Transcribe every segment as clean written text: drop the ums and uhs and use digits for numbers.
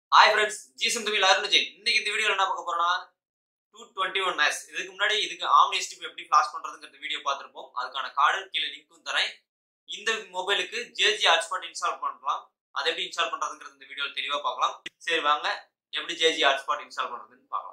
Hi friends, GSM Tamil Arun Jain. இன்னைக்கு இந்த வீடியோல என்ன பார்க்க போறோம்னா 221S. இதுக்கு முன்னாடி இதுக்கு ஆம்னி ஸ்டிப் எப்படி ஃபிளாஷ் பண்றதுங்கிற வீடியோ பார்த்திருப்போம். அதுக்கான கார்டு கீழே லிங்க்கும் தரேன். இந்த மொபைலுக்கு ஜேஜி ஹாட்ஸ்பாட் இன்ஸ்டால் பண்ணலாம். அதை எப்படி இன்ஸ்டால் பண்றதுங்கிறது இந்த வீடியோல தெளிவா பார்க்கலாம். சரி வாங்க, எப்படி ஜேஜி ஹாட்ஸ்பாட் இன்ஸ்டால் பண்றதுன்னு பார்க்கலாம்.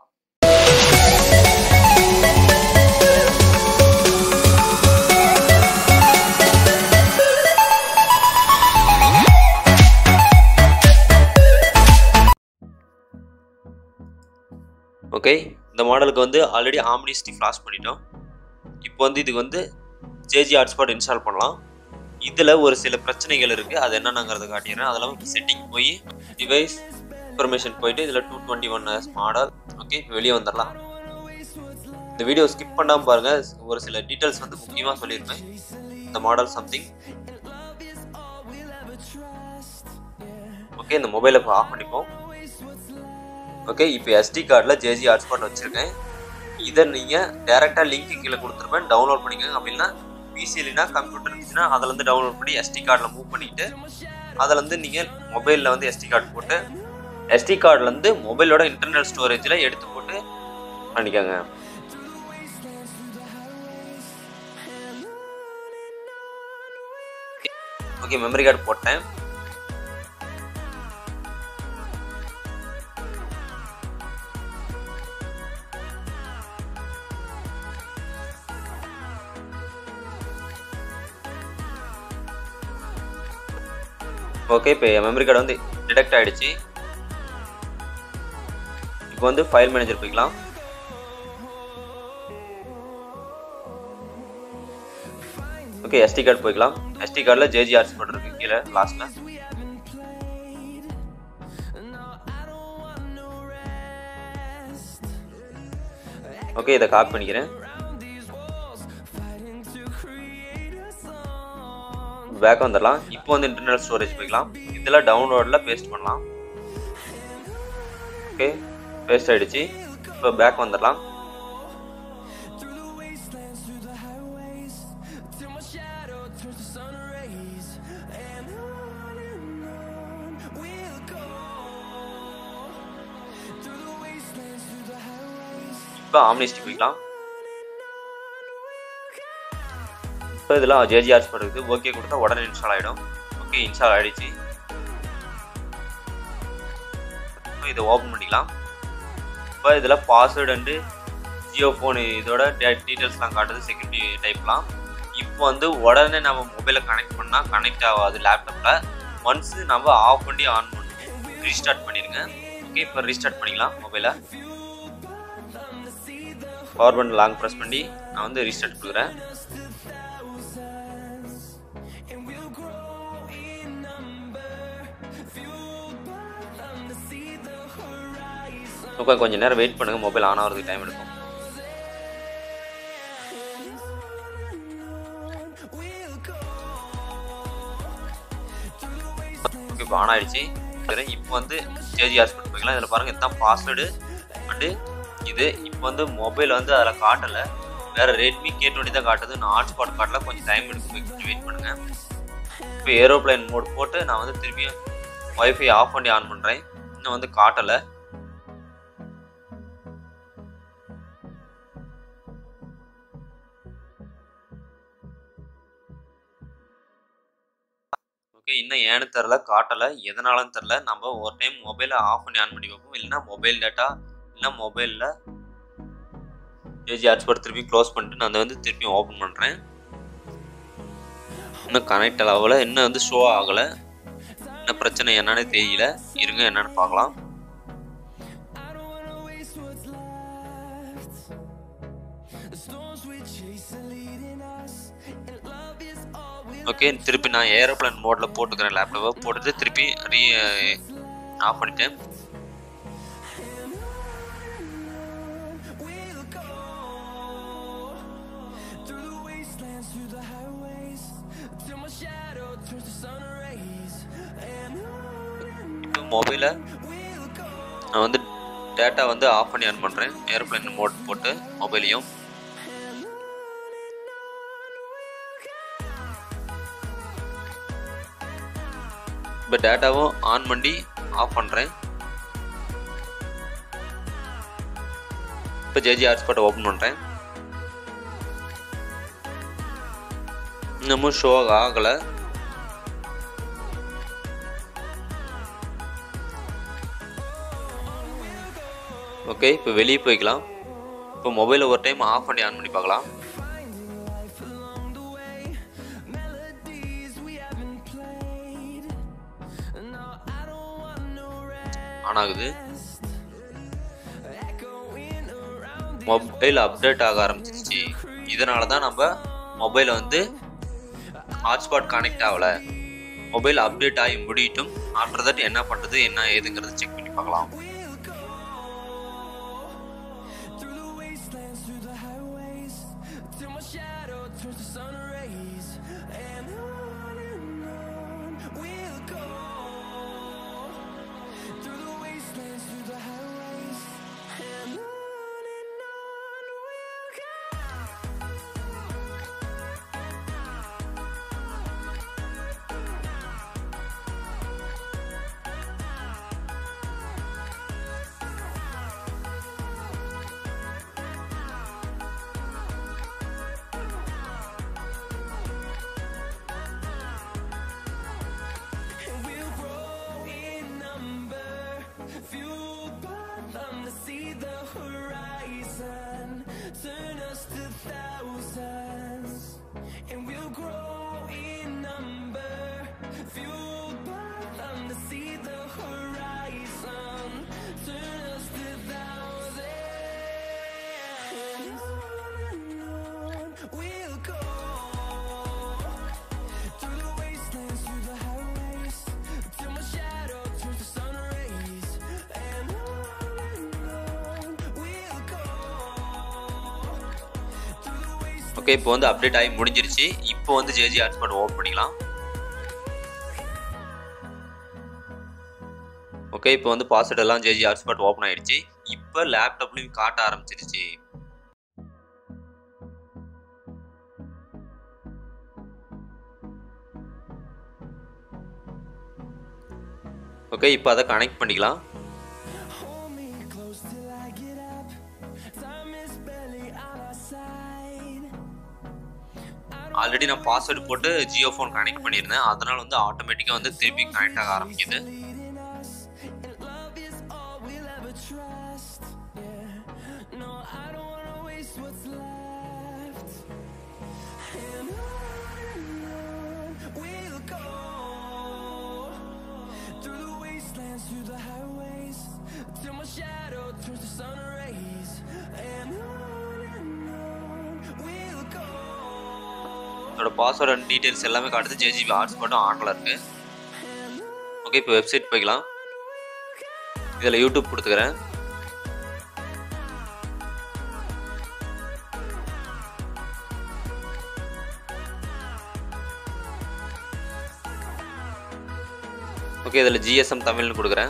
ஓகே, இந்த மாடலுக்கு வந்து ஆல்ரெடி ஆம்னி ஸ்டிப் ஃபிளாஷ் பண்ணிட்டோம். இப்போ வந்து இதுக்கு வந்து ஜேஜி ஹாட்ஸ்பாட் இன்ஸ்டால் பண்ணலாம். இதில் ஒரு சில பிரச்சனைகள் இருக்குது, அது என்னென்னங்கிறத காட்டிடுறேன். அதெல்லாம் செட்டிங் போய் டிவைஸ் இன்ஃபர்மேஷன் போயிட்டு இதில் 221S மாடல். ஓகே, இப்போ வெளியே வந்துடலாம். இந்த வீடியோ ஸ்கிப் பண்ணாமல் பாருங்கள், ஒரு சில டீட்டெயில்ஸ் வந்து முக்கியமாக சொல்லியிருப்பேன். இந்த மாடல் சம்திங். ஓகே, இந்த மொபைலை இப்போ ஆஃப் பண்ணிப்போம். ஓகே, இப்போ SD கார்டில் ஜேஜி ஹாட்ஸ்பாட் வச்சுருக்கேன். இதை நீங்கள் டேரெக்டாக லிங்க் கீழே கொடுத்துருப்பேன், டவுன்லோட் பண்ணிக்கோங்க. அப்படின்னா பிசி இல்லைனா கம்ப்யூட்டர் இருந்துச்சுன்னா அதிலேருந்து டவுன்லோட் பண்ணி SD கார்டில் மூவ் பண்ணிக்கிட்டு அதிலேருந்து நீங்கள் மொபைலில் வந்து SD கார்டு போட்டு SD கார்டிலேருந்து மொபைலோட இன்டர்னல் ஸ்டோரேஜில் எடுத்து போட்டு பண்ணிக்கோங்க. ஓகே, மெமரி கார்டு போட்டேன். ஓகே, இப்போ மெமரி கார்டு வந்து டிடெக்ட் ஆகிடுச்சு. இப்போ வந்து ஃபைல் மேனேஜர் போய்க்கலாம். ஓகே, SD கார்டு போய்க்கலாம். SD கார்டில் ஜேஜி ஹாட்ஸ்பாட் இருக்கு கீழே லாஸ்ட்டில். ஓகே, இதை காப்பி பண்ணிக்கிறேன். பேக் வந்துடலாம். இப்போ வந்து இன்டர்னல் ஸ்டோரேஜ் போய்க்கலாம். இதில் டவுன்லோடில் பேஸ்ட் பண்ணலாம். ஓகே, பேஸ்ட் ஆகிடுச்சு. இப்போ பேக் வந்துடலாம். இப்போ ஆம்னி ஸ்டிப் போய்க்கலாம். இப்போ இதெல்லாம் ஜேஜி ஹாட்ஸ்பாட் இருக்குது. ஓகே கொடுத்தா உடனே இன்ஸ்டால் ஆகிடும். ஓகே, இன்ஸ்டால் ஆகிடுச்சு. இப்போ இதை ஓப்பன் பண்ணிக்கலாம். இப்போ இதில் பாஸ்வேர்டு அண்டு ஜியோ ஃபோனு இதோட டீட்டெயில்ஸ்லாம் காட்டுது, செக்யூரிட்டி டைப்லாம். இப்போ வந்து உடனே நம்ம மொபைலை கனெக்ட் பண்ணால் கனெக்ட் ஆகாது லேப்டாப்பில். ஒன்ஸு நம்ம ஆஃப் பண்ணி ஆன் பண்ணணும். ரீஸ்டார்ட் பண்ணிடுங்க. ஓகே, இப்போ ரீஸ்டார்ட் பண்ணிக்கலாம் மொபைலை. பவர் பட்டன் லாங் ப்ரெஸ் பண்ணி நான் வந்து ரீஸ்டார்ட் கொடுக்குறேன். ஓகே, கொஞ்சம் நேரம் வெயிட் பண்ணுங்கள், மொபைல் ஆன் ஆகிறதுக்கு டைம் எடுக்கும். ஓகே, இப்போ ஆன் ஆகிடுச்சு. இப்போ வந்து ஜேஜி ஹாட்ஸ்பாட் போய்க்கலாம். இதில் பாருங்கள், இதுதான் பாஸ்வேர்டு அண்டு இது. இப்போ வந்து மொபைல் வந்து அதில் காட்டலை, வேறு ரெட்மி K20 தான் காட்டுது. நான் ஹாட்ஸ்பாட் காட்டல, கொஞ்சம் டைம் எடுக்கும், கொஞ்சம் வெயிட் பண்ணுங்கள். இப்போ ஏரோப்ளைன் மோட் போட்டு நான் வந்து திரும்பியும் வைஃபை ஆஃப் பண்ணி ஆன் பண்ணுறேன். இன்னும் வந்து காட்டலை. ஓகே, இன்னும் ஏன்னு தெரில, காட்டலை, எதனாலும் தெரில. நம்ம ஒரு டைம் மொபைலை ஆஃப் பண்ணி ஆன் பண்ணி வைப்போம். இல்லைன்னா மொபைல் டேட்டா இல்லைன்னா மொபைலில் ஜேஜி ஹாட்ஸ்பாட் திருப்பி க்ளோஸ் பண்ணிட்டு நான் அதை வந்து திருப்பி ஓப்பன் பண்ணுறேன். இன்னும் கனெக்ட் ஆகலை, இன்னும் வந்து ஷோ ஆகலை. என்ன பிரச்சனை என்னன்னு தெரியல, இருங்க என்னன்னு பார்க்கலாம். ஓகே, திருப்பி நான் ஏரோப்ளைன் மோடில் போட்டுக்கிறேன். லேப்டாப்பை போட்டுட்டு திருப்பி ஆஃப் பண்ணிட்டேன். இப்போ மொபைலை நான் வந்து டேட்டா வந்து ஆஃப் பண்ணி ஆன் பண்ணுறேன். ஏரோப்ளைன் மோட் போட்டு மொபைலையும் இப்போ டேட்டாவும் ஆன் பண்ணி ஆஃப் பண்ணுறேன். இப்போ ஜேஜி ஹாட்ஸ்பாட்டை ஓப்பன் பண்ணுறேன். இன்னமும் ஷோ ஆகலை. ஓகே, இப்போ வெளியே போய்க்கலாம். இப்போ மொபைலை ஒரு டைம் ஆஃப் பண்ணி ஆன் பண்ணி பார்க்கலாம். ஆன் ஆகுது. மொபைல் அப்டேட் ஆக ஆரம்பிச்சிருச்சு. இதனால தான் நம்ம மொபைலை வந்து ஹாட்ஸ்பாட் கனெக்ட் ஆகலை. மொபைல் அப்டேட் ஆகி முடியட்டும். ஆஃப்டர் தட் என்ன பண்ணுறது என்ன ஏதுங்கிறத செக் பண்ணி பார்க்கலாம். ஓகே, இப்போ வந்து அப்டேட் ஆகி முடிஞ்சிருச்சு. இப்போ வந்து ஜேஜி ஹாட்ஸ்பாட் ஓப்பன் பண்ணிக்கலாம். ஓகே, இப்போ வந்து பாஸ்வேர்ட் எல்லாம் ஜேஜி ஹாட்ஸ்பாட் ஓப்பன் ஆயிடுச்சு. இப்போ லேப்டாப்லையும் காட்ட ஆரம்பிச்சிருச்சு. ஓகே, இப்போ அதை கனெக்ட் பண்ணிக்கலாம். ஆல்ரெடி நான் பாஸ்வேர்டு போட்டு ஜியோ ஃபோன் கனெக்ட் பண்ணியிருந்தேன். அதனால் வந்து ஆட்டோமேட்டிக்காக வந்து திருப்பி கனெக்ட் ஆக ஆரம்பிக்குது. இதோட பாஸ்வேர்ட் அண்ட் டீடைல்ஸ் எல்லாமே காட்டுது. ஜேஜிபி ஹாட்ஸ்பாட்டும் ஆன்ல இருக்கு. ஓகே, இப்போ வெப்சைட் போய்க்கலாம். இதில் யூடியூப் கொடுத்துக்கிறேன். ஓகே, இதில் ஜிஎஸ்எம் தமிழ்னு கொடுக்குறேன்.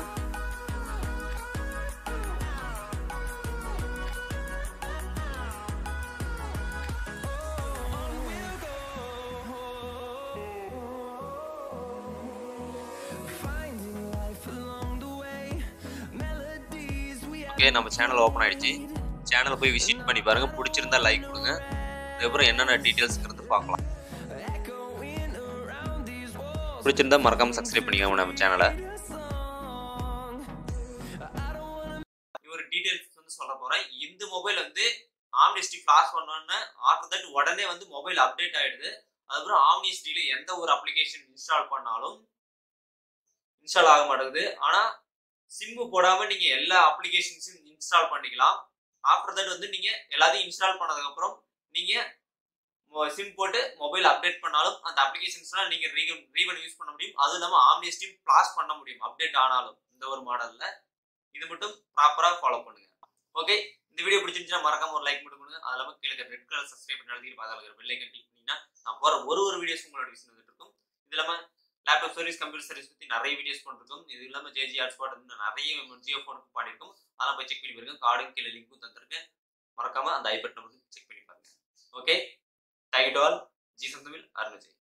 ஓகே, நம்ம சேனல் ஓப்பன் ஆயிடுச்சு. சேனலை போய் விசிட் பண்ணி பாருங்க. பிடிச்சிருந்தா லைக் கொடுங்க. அதுக்கப்புறம் என்னென்ன டீட்டெயில்ஸ்ங்கிறது பார்க்கலாம். பிடிச்சிருந்தா மறக்காம சப்ஸ்கிரைப் பண்ணிக்கோங்க நம்ம சேனலை. ஒரு டீட்டெயில்ஸ் வந்து சொல்ல போறேன். இந்த மொபைல் வந்து ஆம்னிஸ்டி ஃபிளாஷ் பண்ணோன்னு ஆஃப்டர் தட் உடனே வந்து மொபைல் அப்டேட் ஆயிடுது. அதுக்கப்புறம் ஆம்னிஸ்டில எந்த ஒரு அப்ளிகேஷன் இன்ஸ்டால் பண்ணாலும் இன்ஸ்டால் ஆக மாட்டேங்குது. ஆனா சிம் போடாம நீங்க எல்லா அப்ளிகேஷன்ஸையும் இன்ஸ்டால் பண்ணிக்கலாம். ஆஃப்டர் தட் வந்து நீங்க எல்லாத்தையும் இன்ஸ்டால் பண்ணதுக்கு அப்புறம் நீங்க சிம் போட்டு மொபைல் அப்டேட் பண்ணாலும் அந்த அப்ளிகேஷன்ஸ்லாம் நீங்க ரீவன் யூஸ் பண்ண முடியும். அது இல்லாம ஆம்னிஸ்டியும் ஃபிளாஷ் பண்ண முடியும் அப்டேட் ஆனாலும். இந்த ஒரு மாடல்ல இது மட்டும் ப்ராப்பரா ஃபாலோ பண்ணுங்க. ஓகே, இந்த வீடியோ பிடிச்சிருந்துச்சுன்னா மறக்காம ஒரு லைக் மட்டும் பண்ணுங்க. அது இல்லாம கீழே ரெட் கலர் சப்ஸ்கிரைப் பண்ணி எழுதி பக்கத்துல பெல் ஐக்கன் கிளிக் பண்ணீங்கன்னா நான் போற ஒரு வீடியோஸ் உங்களோட விஷயம் வந்துட்டு இருக்கும். இது இல்லாம லேப்டாப் சர்வீஸ், கம்ப்யூட்டர் சர்வீஸ் பத்தி நிறைய வீடியோஸ் பண்ணிருக்கோம். இது இல்லாம ஜேஜி ஹாட்ஸ்பாட் நிறைய ஜியோ ஃபோனுக்கு பாடிருக்கோம். அதெல்லாம் போய் செக் பண்ணி பாருங்க. கார்டும் கீழே லிங்க்கும் தந்திருக்கேன். மறக்காம அந்த ஐபட் நம்பருக்கு செக் பண்ணி பாருங்க. Okay, thank you to all. G Santhamizh Arun Vijay.